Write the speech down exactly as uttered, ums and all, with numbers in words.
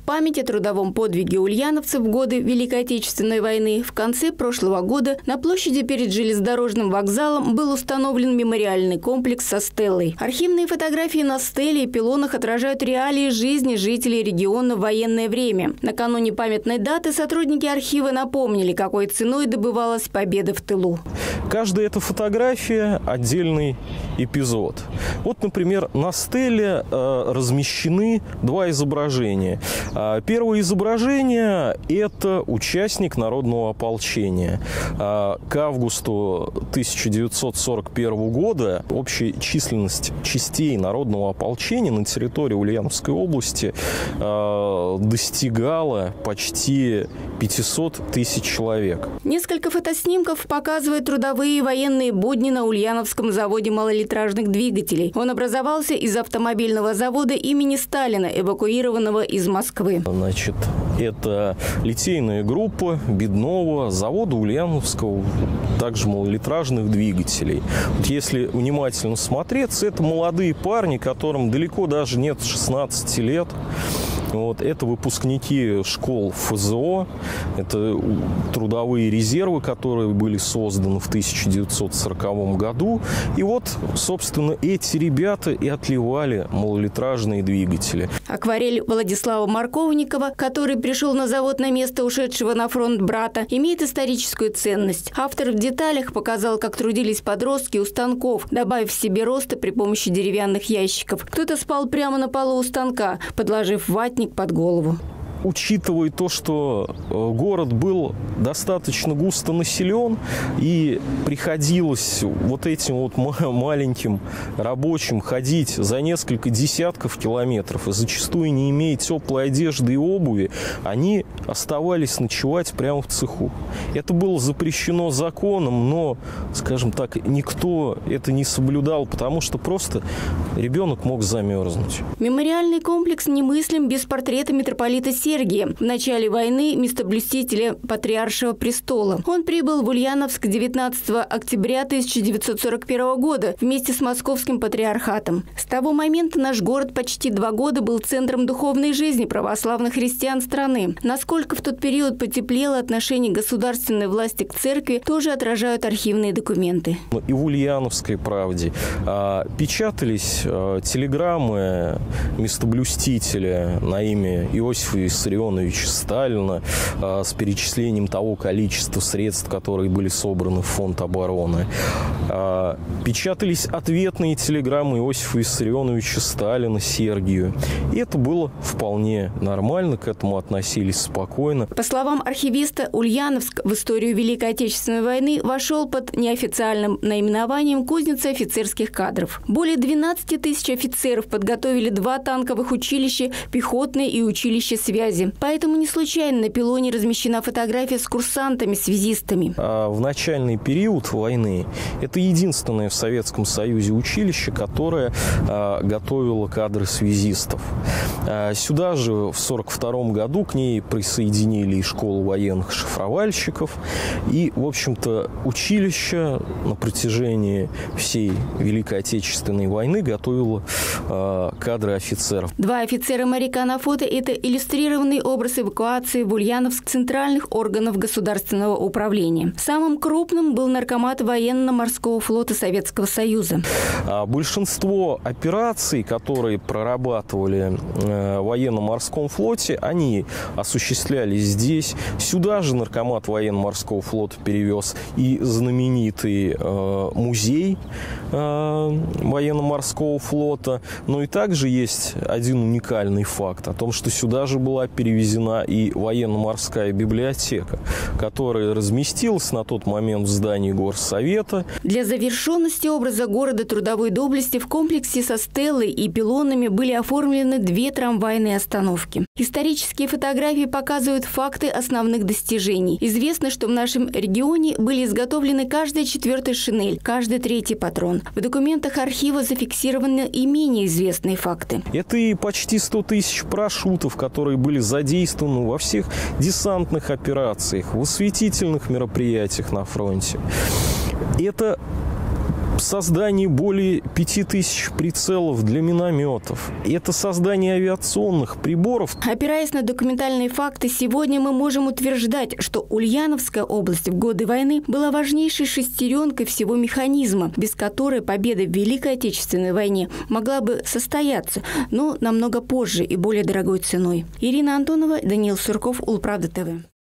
память о трудовом подвиге ульяновцев в годы Великой Отечественной войны, в конце прошлого года на площади перед железнодорожным вокзалом был установлен мемориальный комплекс со стелой. Архивные фотографии на стеле и пилонах отражают реалии жизни жителей региона в военное время. Накануне памятной даты сотрудники архива напомнили, какой ценой добывалась победа в тылу. Каждая эта фотография – отдельный эпизод. Вот, например, на стеле э, размещены два изображения. Э, первое изображение – это участник народного ополчения. Э, к августу тысяча девятьсот сорок первого года общая численность частей народного ополчения на территории Ульяновской области э, достигала почти пятьсот тысяч человек. Несколько фотоснимков показывают трудовые и военные будни на Ульяновском заводе малолитражных двигателей. Он образовался из автомобильного завода имени Сталина, эвакуированного из Москвы. Значит, это литейная группа Бедного, завода Ульяновского, также малолитражных двигателей. Вот если внимательно смотреться, это молодые парни, которым далеко даже нет шестнадцати лет. Вот, это выпускники школ эф зэ о, это трудовые резервы, которые были созданы в тысяча девятьсот сороковом году. И вот, собственно, эти ребята и отливали малолитражные двигатели. Акварель Владислава Марковникова, который пришел на завод на место ушедшего на фронт брата, имеет историческую ценность. Автор в деталях показал, как трудились подростки у станков, добавив себе роста при помощи деревянных ящиков. Кто-то спал прямо на полу у станка, подложив ватник под голову. Учитывая то, что город был достаточно густо населен и приходилось вот этим вот маленьким рабочим ходить за несколько десятков километров и зачастую не имея теплой одежды и обуви, они оставались ночевать прямо в цеху. Это было запрещено законом, но, скажем так, никто это не соблюдал, потому что просто ребенок мог замерзнуть. Мемориальный комплекс немыслим без портрета митрополита Сергия. В начале войны местоблюстителя Патриаршего престола. Он прибыл в Ульяновск девятнадцатого октября тысяча девятьсот сорок первого года вместе с Московским патриархатом. С того момента наш город почти два года был центром духовной жизни православных христиан страны. Насколько в тот период потеплело отношение государственной власти к церкви, тоже отражают архивные документы. И в Ульяновской правде а, печатались а, телеграммы местоблюстителя на имя Иосифа Виссарионовича Сталина а, с перечислением того количества средств, которые были собраны в фонд обороны. А, печатались ответные телеграммы Иосифа Виссарионовича Сталина Сергию. И это было вполне нормально, к этому относились спокойно. По словам архивиста, Ульяновск в историю Великой Отечественной войны вошел под неофициальным наименованием «Кузница офицерских кадров». Более двенадцати тысяч офицеров подготовили два танковых училища, пехотное и училище связи. Поэтому не случайно на пилоне размещена фотография с курсантами-связистами. А в начальный период войны это единственное в Советском Союзе училище, которое а, готовило кадры связистов. А, сюда же в сорок втором году к ней присоединили и школу военных шифровальщиков. И, в общем-то, училище на протяжении всей Великой Отечественной войны готовило а, кадры офицеров. Два офицера-моряка на фото – это иллюстрированный образ эвакуации в Ульяновск центральных органов государственного управления. Самым крупным был наркомат военно-морского флота Советского Союза. А большинство операций, которые прорабатывали э, в военно-морском флоте, они осуществлялись здесь. Сюда же наркомат военно-морского флота перевез и знаменитый э, музей э, военно-морского флота. Но и также есть один уникальный факт о том, что сюда же была перевезена и военно-морская библиотека, которая разместилась на тот момент в здании Горсовета. Для завершенности образа города трудовой доблести в комплексе со стелой и пилонами были оформлены две трамвайные остановки. Исторические фотографии показывают факты основных достижений. Известно, что в нашем регионе были изготовлены каждая четвертая шинель, каждый третий патрон. В документах архива зафиксированы и менее известные факты. Это и почти сто тысяч парашютов, которые были задействованы во всех десантных операциях, в осветительных мероприятиях на фронте. Это создание более пяти тысяч прицелов для минометов. Это создание авиационных приборов. Опираясь на документальные факты, сегодня мы можем утверждать, что Ульяновская область в годы войны была важнейшей шестеренкой всего механизма, без которой победа в Великой Отечественной войне могла бы состояться, но намного позже и более дорогой ценой. Ирина Антонова, Даниил Сурков, Улправда ТВ.